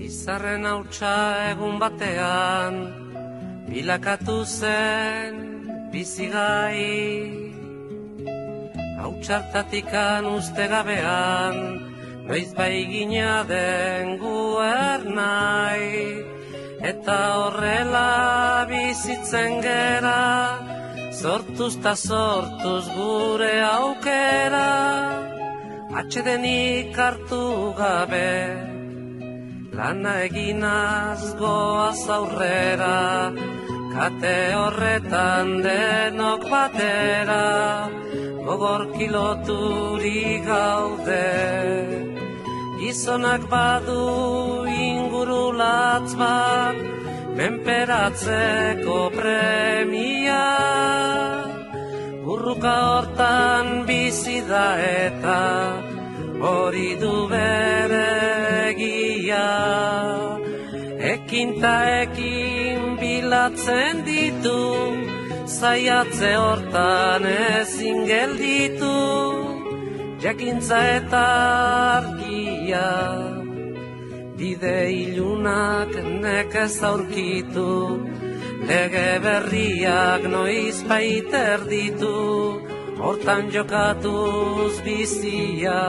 Izarren hautsa egun batean, bilakatu zen bizigai. Hautsartatikan uste gabean, noiz bai gina den guernai. Eta horrela bizitzen gera, sortuz ta sortuz gure aukera. Atsedenik hartu gabe, lana eginaz goaz aurrera, kate horretan denok batera, gogor kiloturi gaude. Gizonak badu inguru latz bat, menperatzeko premia. Burruka hortan bizi da eta hori du bere egia. Ekin ta ekin bilatzen ditu, zaiatze hortan ezin gelditu. Jakintza eta argia, bide ilunak nekez aurkitu, lege berriak noiz baiter ditu, hortan jokatuz bizia.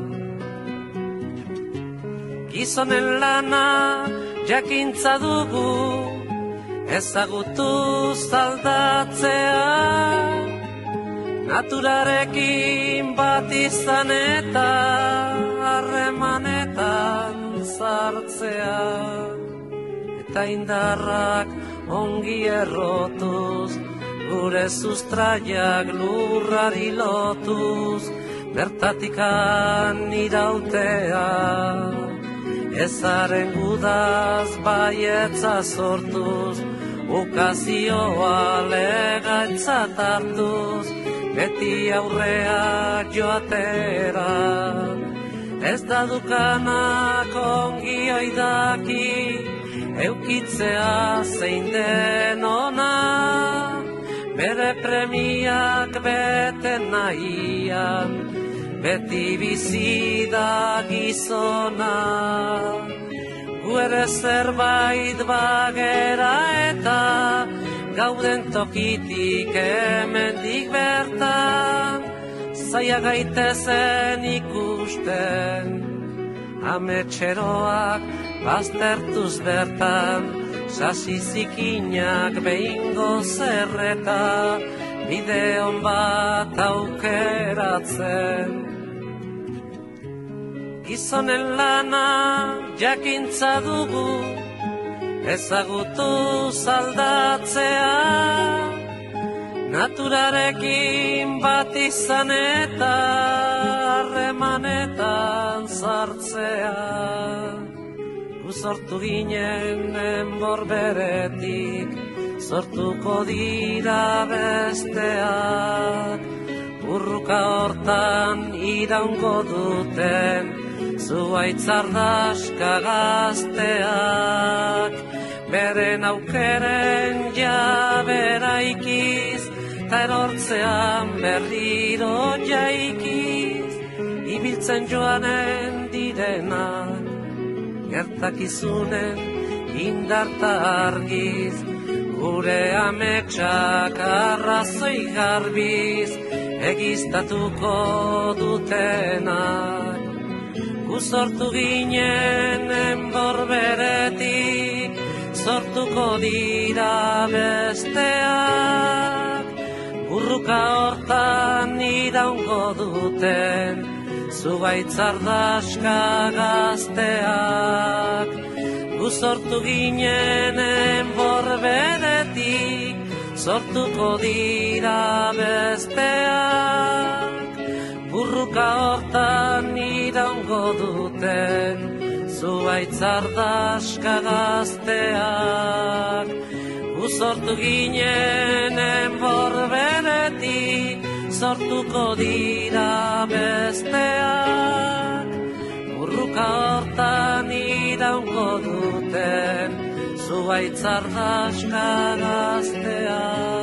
Gizonen lana jakintza dugu, ezagutuz aldatzea, naturarekin bat izan eta harremanetan sartzea. Eta indarrak ongi errotuz, gure sustraiak lurrari lotuz, bertatikan irautea. Ezaren gudaz baietza sortuz, ukazioa legaitzat hartuz, beti aurrea joatera. Ez da dukanak ongi oidaki, eukitzea zein den ona, bere premiak bete nahian, beti bizi da gizona. Gu ere zerbait bagera eta gauden tokitik hemendik bertan, zaila gaitezen ikusten, ametxeroak baztertuz bertan, sasi zikinak behingo zerreta, bide hon bat aukeratzen. Gizonen lana jakintza dugu, ezagutuz aldatzea, naturarekin bat izan eta harremanetan sartzea. Gu sortu ginen enbor beretik, sortuko dira besteak, burruka hortan iraungo duten, zuaitzardaska gazteak. Beren aukeren jabera ikiz, ta erortzean berriro jaikiz, ibiltzen joanen direnak, gertakizunen indarta argiz, gure ametsak arrazoi garbiz, egiztatuko dutenak. Gu sortu ginen enbor beretik, sortuko dira besteak, burruka hortan iraungo duten, zuaitzardaska gazteak. Gu sortu ginen enbor beretik, sortuko dira besteak, burruka hortan iraungo duten, zuaitzardaska gazteak. Gu sortu ginen enbor beretik, sortuko dira besteak, burruka hortan iraungo duten, zuaitzardaska gazteak.